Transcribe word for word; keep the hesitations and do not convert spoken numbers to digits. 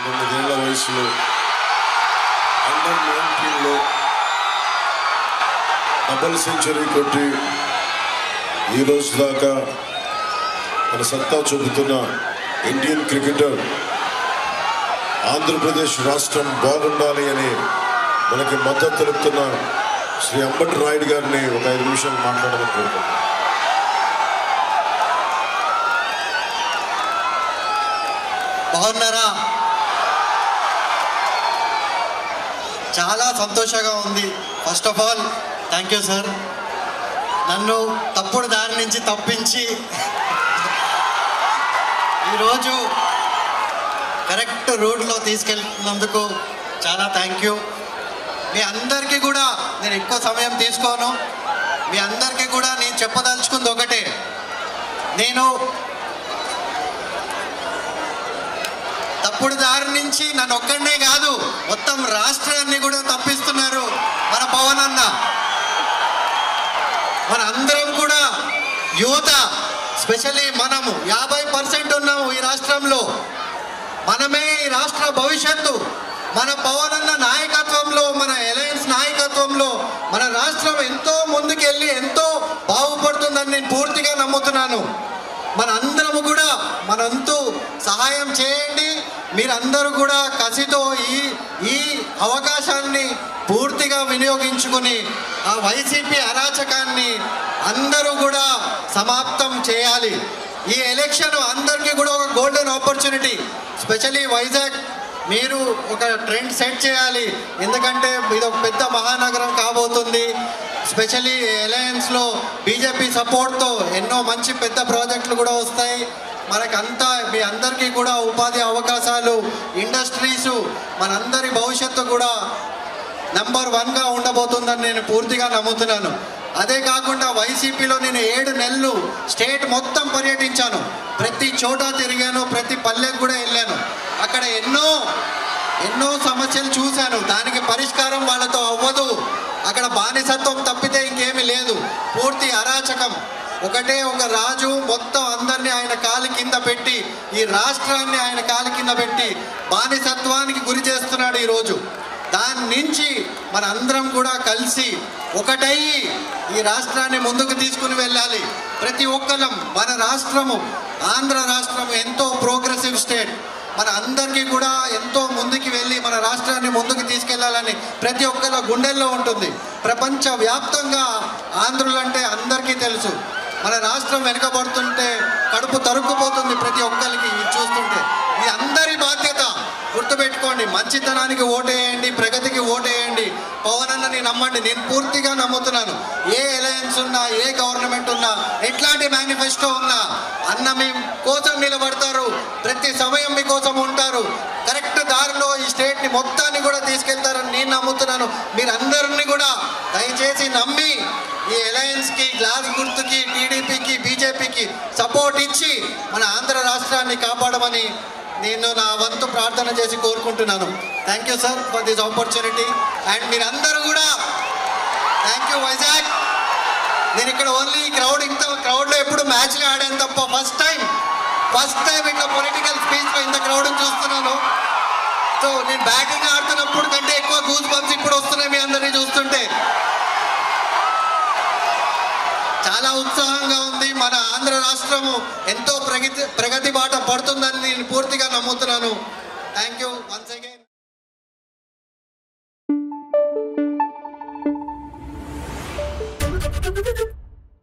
తొమ్మిదేళ్ల వయసులో అండర్ నైన్టీన్లో డబుల్ సెంచరీ కొట్టి ఈరోజు దాకా మన సత్తా చూపుతున్న ఇండియన్ క్రికెటర్, ఆంధ్రప్రదేశ్ రాష్ట్రం బాగుండాలి అని మనకి మద్దతు తెలుపుతున్న శ్రీ అంబటి రాయుడు గారిని ఒక ఐదు నిమిషాలు మాట్లాడమని కోరుకుంటున్నాను. బాగున్నారా? చాలా సంతోషంగా ఉంది. First of all thank you sir, నన్ను తప్పుడు దారి నుంచి తప్పించి ఈరోజు కరెక్ట్ రోడ్లో తీసుకెళ్తున్నందుకు చాలా థ్యాంక్ యూ. మీ అందరికీ కూడా నేను ఎక్కువ సమయం తీసుకోను. మీ అందరికీ కూడా నేను చెప్పదలుచుకుంది ఒకటే, నేను తప్పుడు దారి నుంచి నన్ను ఒక్కడనే కాదు మొత్తం రాష్ట్రాన్ని కూడా తప్పిస్తున్నారు మన పవన్ అన్న. మన అందరం కూడా యువత, స్పెషల్లీ మనము యాభై పర్సెంట్ ఉన్నాము ఈ రాష్ట్రంలో. మనమే ఈ రాష్ట్ర భవిష్యత్తు. మన పవన్ అన్న నాయకత్వంలో, మన అలయన్స్ నాయకత్వంలో మన రాష్ట్రం ఎంతో ముందుకెళ్ళి ఎంతో బాగుపడుతుందని నేను పూర్తిగా నమ్ముతున్నాను. మన అందరము కూడా మనంతు సహాయం చేయండి. మీరందరూ కూడా కసితో ఈ ఈ అవకాశాన్ని పూర్తిగా వినియోగించుకుని ఆ వైసీపీ అరాచకాన్ని అందరూ కూడా సమాప్తం చేయాలి. ఈ ఎలక్షన్ అందరికీ కూడా ఒక గోల్డెన్ ఆపర్చునిటీ. స్పెషల్లీ వైజాగ్ మీరు ఒక ట్రెండ్ సెట్ చేయాలి. ఎందుకంటే ఇది ఒక పెద్ద మహానగరం కాబోతుంది. స్పెషల్లీ అలయన్స్లో బీజేపీ సపోర్ట్తో ఎన్నో మంచి పెద్ద ప్రాజెక్టులు కూడా వస్తాయి. మనకంతా మీ అందరికీ కూడా ఉపాధి అవకాశాలు, ఇండస్ట్రీసు, మనందరి భవిష్యత్తు కూడా నెంబర్ వన్గా ఉండబోతుందని నేను పూర్తిగా నమ్ముతున్నాను. అదే కాకుండా వైసీపీలో నేను ఏడు నెలలు స్టేట్ మొత్తం పర్యటించాను. ప్రతి చోట తిరిగాను, ప్రతి పల్లెకు కూడా వెళ్ళాను. అక్కడ ఎన్నో ఎన్నో సమస్యలు చూశాను. దానికి పరిష్కారం వాళ్ళతో అవ్వదు. అక్కడ బానిసత్వం తప్పితే ఇంకేమీ లేదు. పూర్తి అరాచకం. ఒకటే ఒక రాజు మొత్తం అందరినీ ఆయన కాలి కింద పెట్టి, ఈ రాష్ట్రాన్ని ఆయన కాలి కింద పెట్టి బానిసత్వానికి గురి చేస్తున్నాడు ఈరోజు. దాని నుంచి మన అందరం కూడా కలిసి ఒకటయ్యి ఈ రాష్ట్రాన్ని ముందుకు తీసుకుని వెళ్ళాలి. ప్రతి ఒక్కరం మన రాష్ట్రము, ఆంధ్ర రాష్ట్రం ఎంతో ప్రోగ్రెసివ్ స్టేట్. మన అందరికీ కూడా ఎంతో ముందుకు వెళ్ళి మన రాష్ట్రాన్ని ముందుకు తీసుకెళ్లాలని ప్రతి ఒక్కరి గుండెల్లో ఉంటుంది. ప్రపంచ వ్యాప్తంగా ఆంధ్రులంటే అందరికీ తెలుసు. మన రాష్ట్రం వెనుకబడుతుంటే కడుపు తరుక్కుపోతుంది ప్రతి ఒక్కరికి చూస్తుంటే. ఇది అందరి బాధ్యత. గుర్తుపెట్టుకోండి, మంచితనానికి ఓటేయండి, ప్రగతికి ఓటేయండి. పవన్ అన్నని నమ్మండి. నేను పూర్తిగా నమ్ముతున్నాను. ఏ అలయన్స్ ఉన్నా, ఏ గవర్నమెంట్ ఉన్నా, ఎట్లాంటి మేనిఫెస్టో ఉన్నా అన్న మీ కోసం నిలబడతారు. ప్రతి సమయం మీకోసం ఉంటారు. కరెక్ట్ దారిలో ఈ స్టేట్ని మొత్తాన్ని కూడా తీసుకెళ్తారని నేను నమ్ముతున్నాను. మీరందరినీ కూడా దయచేసి నమ్మి ఈ అలయన్స్కి, గ్లాస్ గుర్తుకి, టీడీపీకి, బీజేపీకి సపోర్ట్ ఇచ్చి మన ఆంధ్ర రాష్ట్రాన్ని కాపాడమని నేను నా వంతు ప్రార్థన చేసి కోరుకుంటున్నాను. Thank you sir for this opportunity. And మీరందరూ కూడా థ్యాంక్ యూ వైజాగ్. నేను ఇక్కడ ఓన్లీ క్రౌడ్, ఇంత క్రౌడ్లో ఎప్పుడు మ్యాచ్లు ఆడాను తప్ప ఫస్ట్ టైం ఫస్ట్ టైం ఇట్లా పొలిటికల్ స్పీచ్లో ఇంత క్రౌడ్ని చూస్తున్నాను. సో నేను బ్యాటింగ్ ఆడుతున్నప్పుడు కంటే ఎక్కువ గూస్ బంప్స్ ఇప్పుడు వస్తున్నాయి మీ అందరినీ చూస్తుంటే. చాలా ఉత్సాహంగా ఉంది. మన ఆంధ్ర రాష్ట్రము ఎంతో ప్రగతి ప్రగతి బాట పడుతుందని నేను పూర్తిగా నమ్ముతున్నాను. Thank you once again.